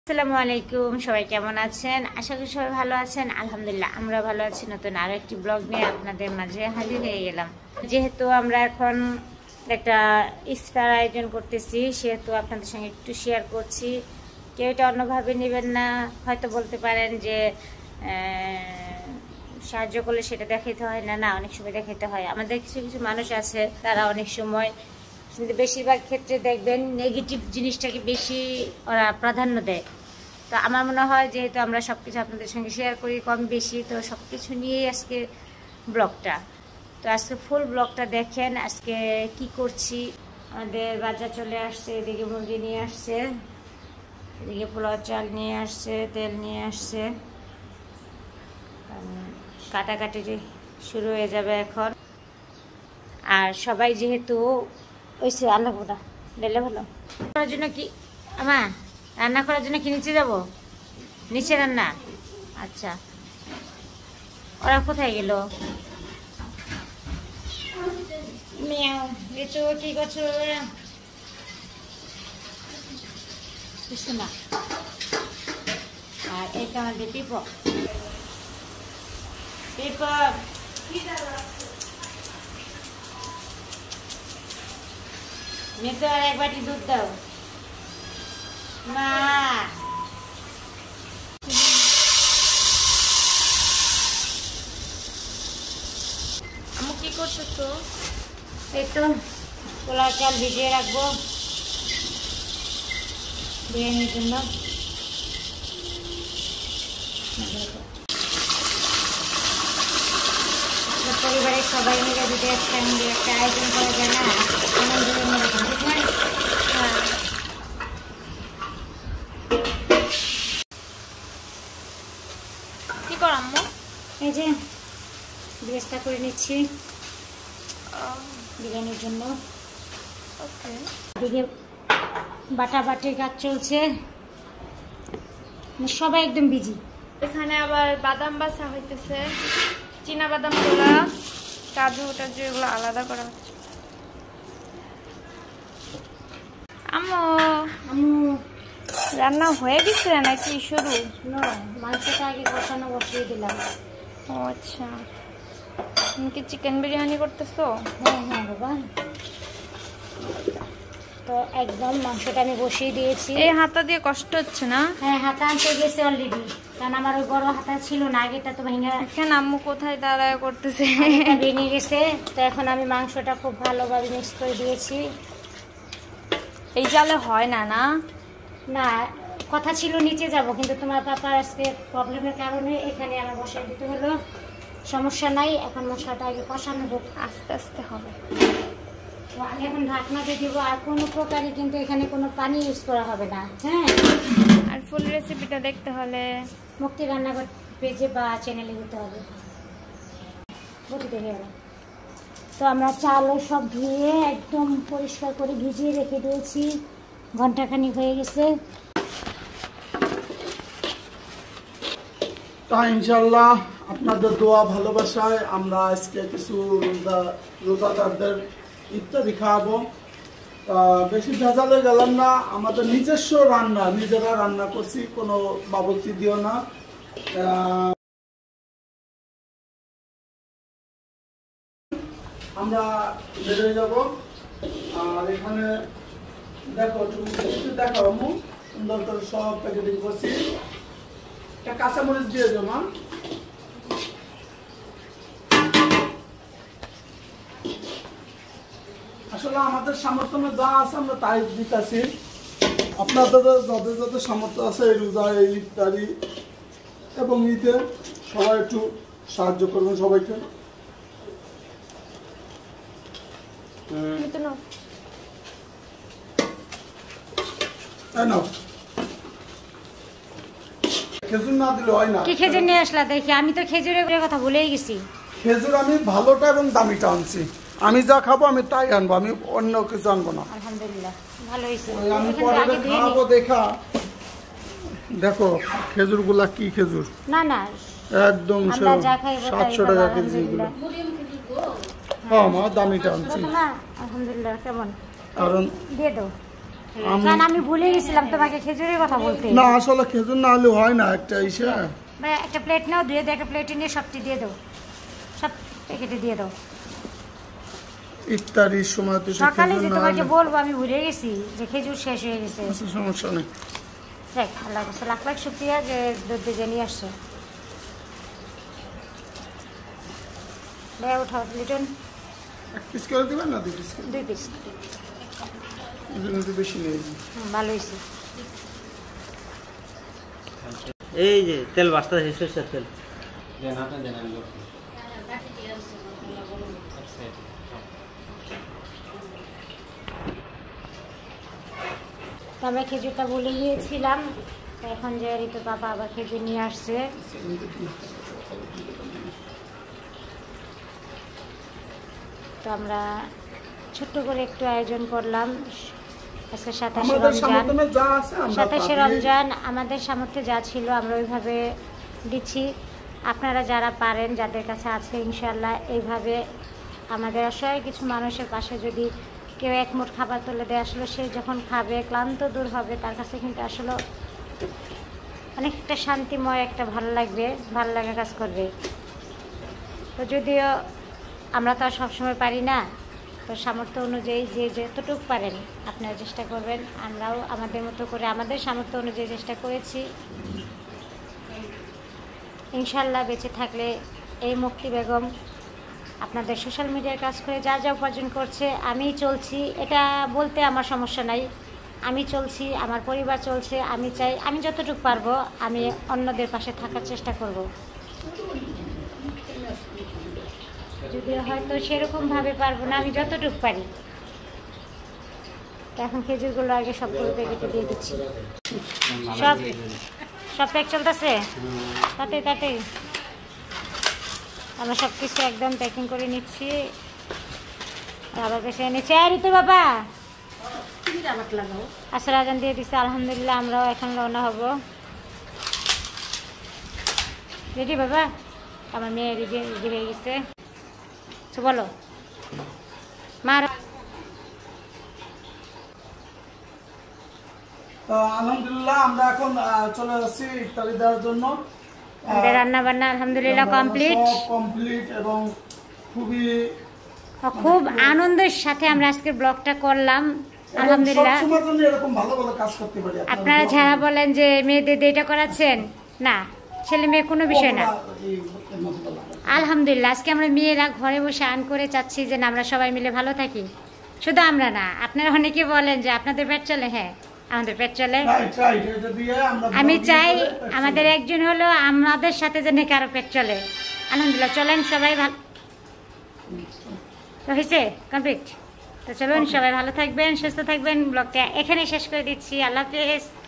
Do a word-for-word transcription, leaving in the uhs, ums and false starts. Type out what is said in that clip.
আসসালামু আলাইকুম, সবাই কেমন আছেন? আশা করি সবাই ভালো আছেন। আলহামদুলিল্লাহ আমরা ভালো আছি। নতুন আরো একটি ব্লগ নিয়ে আপনাদের মাঝে হাজির হয়ে গেলাম। যেহেতু আমরা এখন একটা ইফতার আয়োজন করতেছি, সেহেতু আপনাদের সঙ্গে একটু শেয়ার করছি। কেউ এটা অন্যভাবে নেবেন না, হয়তো বলতে পারেন যে সাহায্য করলে সেটা দেখাইতে হয় না। না, অনেক সময় দেখাইতে হয়। আমাদের কিছু কিছু মানুষ আছে, তারা অনেক সময়, কিন্তু বেশিরভাগ ক্ষেত্রে দেখবেন নেগেটিভ জিনিসটাকে বেশি ওরা প্রাধান্য দেয়। তো আমার মনে হয় যেহেতু আমরা সব কিছু আপনাদের সঙ্গে শেয়ার করি কম বেশি, তো সব কিছু নিয়েই আজকে ব্লগটা। তো আজকে ফুল ব্লগটা দেখেন। আজকে কি করছি, আমাদের বাজার চলে আসছে, এদিকে মুরগি নিয়ে আসছে, এদিকে পোলাও চাল নিয়ে আসছে, তেল নিয়ে আসছে, কাটাকাটি শুরু হয়ে যাবে এখন। আর সবাই যেহেতু ওইসে আল্লাহ গোটা ডেলে ভালো করার জন্য কি আমা রান্না করার জন্য কি নিচে যাবো? নিচে রান্না, আচ্ছা। ওরা কোথায় গেল? মিয়াও বেচু কি করছো? কিছু না। আর এইটা আমাদের পিপক পিপক মেয়ে, আর এক বাটি দুধ দাও মা। আমি কি করতেছো? এই তো পোলাও চাল ভিজিয়ে রাখবো বিরিয়ানির জন্য। পরিবারের সবাই মিলে যদি একসঙ্গে একটা আয়োজন করা যায় না, কি কর আম্মু? এই যে ব্যবস্থা করে নিচ্ছি বিরিয়ানির জন্য। এদিকে বাটা বাটির কাজ চলছে, সবাই একদম বিজি। এখানে আবার বাদাম বাছা হইতেছে, চীনা বাদাম গুলা, কাজু টাজু এগুলো আলাদা করা হচ্ছে। আম্মু আম্মু রান্না হয়ে গেছে নাকি শুরু? মাংসটা আগে কষানো বসিয়ে দিলাম। ও আচ্ছা, তুমি কি চিকেন বিরিয়ানি করতেছো? হ্যাঁ হ্যাঁ বাবা, তো একদম মাংসটা আমি বসিয়ে দিয়েছি। এই হাতা দিয়ে কষ্ট হচ্ছে না? হ্যাঁ, হাতা আনতে গেছে অলরেডি, কারণ আমার ওই বড় হাতা ছিল না, আগেটা তো ভেঙে। এখন আম্মু কোথায় দাঁড়ায় করতেছে, ভেঙে গেছে। তো এখন আমি মাংসটা খুব ভালোভাবে মিক্স করে দিয়েছি। এই জালে হয় না? না না, কথা ছিল নিচে যাব, কিন্তু তোমার পাপার আজকে প্রবলেমের কারণে এখানে আমার বসায় দিতে হলো। সমস্যা নাই, এখন মশলাটা আগে কষানো হোক, আস্তে আস্তে হবে। তো আমি এখন ঢাকনা দিয়ে দিব। আর কোনো প্রকারই কিন্তু এখানে কোনো পানি ইউজ করা হবে না। হ্যাঁ, আর ফুল রেসিপিটা দেখতে হলে মুক্তি রান্নাঘর পেজে বা চ্যানেলে যেতে হবে। বটি দেখে গেল। তো আমরা চালও সব ধুয়ে একদম পরিষ্কার করে ভিজিয়ে রেখে দিয়েছি, ঘন্টাখানি হয়ে গেছে। তা ইনশাল্লাহ আপনাদের দোয়া ভালোবাসায় আমরা আজকে কিছু রোজাদারদের ইত্যাদি খাওয়াবো। বেশি ভেজালে গেলাম না, আমাদের নিজস্ব রান্না, নিজেরা রান্না করছি, কোনো বাবুর্চি দিও না। আমরা বেরিয়ে যাব। আর এখানে দেখো, দেখো আমি সুন্দর করে সব প্যাকেটিং করছি। একটা কাঁচামরিচ দিয়ে দেবো মা। আসলে আমাদের সামর্থ্য যা আছে আমরা তাই দিতেছি। আপনাদের যাদের যাদের সামর্থ্য আছে এই রোজা, এই ইফতারি এবং ঈদে সবাই একটু সাহায্য করবেন সবাইকে। খেজুর না দিলে হয় না। কি খেজুর নিয়ে আসলা দেখি? আমি তো খেজুরের কথা ভুলেই গেছি। খেজুর আমি ভালোটা এবং দামিটা আনছি। আমি যা খাবো আমি তাই আনবো, আমি অন্য কিছু আনবো না। আলহামদুলিল্লাহ, ভালো হয়েছে। আমি পরে খাবো দেখা। দেখো খেজুর গুলা কি খেজুর, না না একদম সাতশো টাকা কেজি এগুলো। হ্যাঁ মা, দামিটা আনছি। আলহামদুলিল্লাহ। কেমন? কারণ দিয়ে দাও। আম- জান আমি ভুলে গেছিলাম তোমাকে খেজুরের কথা বলতে। না আসলে খেজুর না হলে হয় না একটা ইসে। ভাই একটা প্লেট নাও, দিয়ে দাও, একটা প্লেটে নিয়ে সবটি দিয়ে দাও, সব প্যাকেটে দিয়ে দাও। ইফতারির সময় তো একটু সকালে খেজুর যে না তোমাকে হলে- বলবো আমি ভুলে গেছি যে খেজুর শেষ হয়ে গেছে। আচ্ছা, সমস্যা নেই। দেখ আল্লাহ কাছে লাখ লাখ শুক্রিয়া যে দুধ দিয়ে নিয়ে আসছো। ভাই উঠাও লিটন, এক পিস করে দিবেন না দুই পিস করে? দুই পিস। এই জন্য একটু বেশি নিয়ে ভালো হয়েছে। এই যে তেল বাস্তা শেষ সরষের তেল তো আমরা খেজুরটা বলে গিয়েছিলাম, তো এখন যে ঋতু বাবা আবার খেজুর নিয়ে আসছে। তো আমরা ছোট্ট করে একটু আয়োজন করলাম। আজকে সাতাশে আমাদের রমজান, সামনে যা আছে আমরা সাতাশে তা দিয়ে- রমজান আমাদের সামর্থ্যে যা ছিল আমরা ওইভাবে দিচ্ছি। আপনারা যারা পারেন, যাদের কাছে আছে, ইনশাল্লাহ এইভাবে আমাদের অসহায় কিছু মানুষের পাশে যদি কেউ এক মুঠ খাবার তুলে দেয়, আসলে সে যখন খাবে ক্লান্ত দূর হবে, তার কাছে কিন্তু আসলে অনেকটা শান্তিময়, একটা ভালো লাগবে, ভালো লাগা কাজ করবে। তো যদিও আমরা তো আর সবসময় পারি না, তো সামর্থ্য অনুযায়ী যে যতটুকু পারেন আপনারা চেষ্টা করবেন। আমরাও আমাদের মতো করে আমাদের সামর্থ্য অনুযায়ী চেষ্টা করেছি। ইনশাল্লাহ বেঁচে থাকলে এই মুক্তি বেগম আপনাদের সোশ্যাল মিডিয়ার কাজ করে যা যা উপার্জন করছে, আমি চলছি, এটা বলতে আমার সমস্যা নাই। আমি চলছি, আমার পরিবার চলছে। আমি চাই আমি যতটুকু পারবো আমি অন্যদের পাশে থাকার চেষ্টা করব। যদিও হয়তো সেরকমভাবে পারবো না, আমি যতটুকু পারি। তো এখন খেজুরগুলো আগে সবগুলো প্যাকেটে দিয়ে দিচ্ছি। সব সব প্যাক চলতেছে, তাতে তাতে আমরা সব কিছু একদম প্যাকিং করে নিচ্ছি। আবার বেশি এনেছি। আর ঋতু বাবা আসর আজান দিয়ে দিচ্ছে, আলহামদুলিল্লাহ আমরাও এখন রওনা হব। রেডি বাবা? আমার মেয়ে রেডি রেডি হয়ে গেছে। তো বলো মার। তো আলহামদুলিল্লাহ আমরা এখন আহ, চলে যাচ্ছি ইফতারি দেওয়ার জন্য। আমাদের রান্না বান্না আলহামদুলিল্লাহ কমপ্লিট। কমপ্লিট এবং খুবই খুব আনন্দের সাথে আমরা আজকের ব্লগটা করলাম আলহামদুলিল্লাহ। সবসময়ের জন্য এরকম ভালো ভালো কাজ করতে পারি। আপনারা যারা বলেন যে মেয়েদের দিয়ে এটা করাচ্ছেন, না ছেলে মেয়ে কোনো বিষয় না। আলহামদুলিল্লাহ আজকে আমরা মেয়েরা ঘরে বসে আন করে চাচ্ছি যে না আমরা সবাই মিলে ভালো থাকি। শুধু আমরা না, আপনারা অনেকে বলেন যে আপনাদের পেট চলে। হ্যাঁ আমাদের পেট চলে। আমি চাই আমাদের একজন হলো আমাদের সাথে যেন কারো পেট চলে। আলহামদুলিল্লাহ চলেন সবাই ভালো তো হয়েছে কমপ্লিট। তো চলুন সবাই ভালো থাকবেন, সুস্থ থাকবেন। ব্লগটা এখানেই শেষ করে দিচ্ছি। আল্লাহ হাফেজ।